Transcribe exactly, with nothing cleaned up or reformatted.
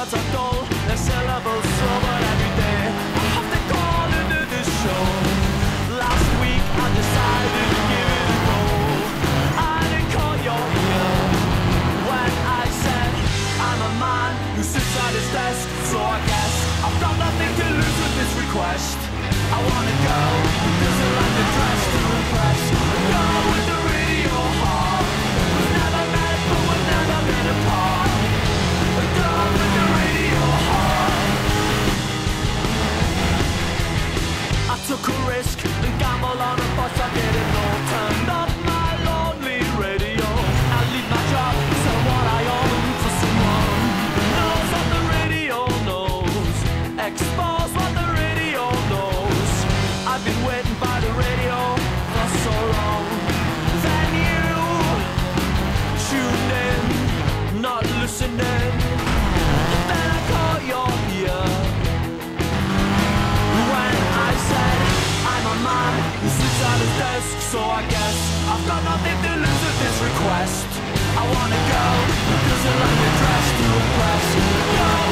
words are dull, their syllables slow, but every day I have to call into this show. Last week I decided to give it a go. I didn't call your ear when I said I'm a man who sits at his desk, so I guess I've got nothing to lose with this request. I wanna go, doesn't like the dress to impress. A girl with the radio heart. We've never met, but we've never been apart. A girl with the radio heart. I took a risk and gambled on a bus I didn't know. Turned up my lonely radio. I leave my job, sell what I own for someone who knows what the radio knows. Expose what the radio knows. I've been waiting by the radio for so long. Then you tuned in, not listening. Then I caught your ear when I said I'm a man who sits at his desk, so I guess I've got nothing to lose with this request. I wanna go, doesn't like the dress to impress. Go